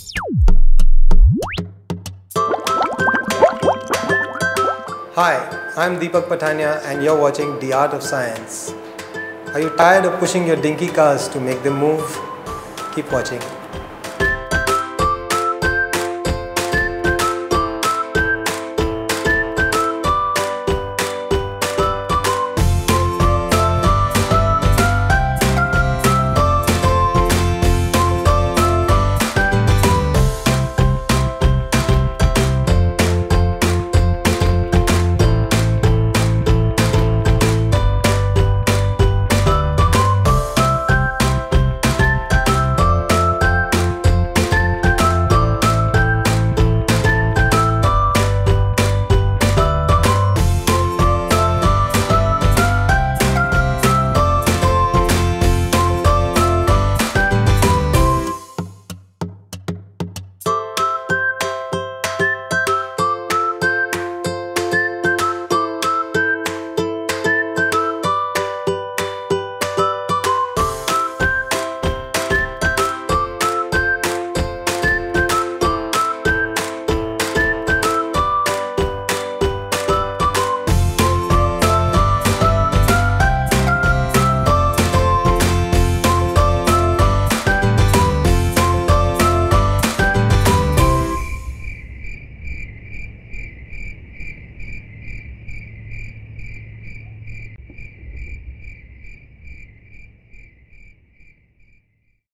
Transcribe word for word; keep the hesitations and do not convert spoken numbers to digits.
Hi, I'm Deepak Patania and you're watching The Art of Science. Are you tired of pushing your dinky cars to make them move? Keep watching.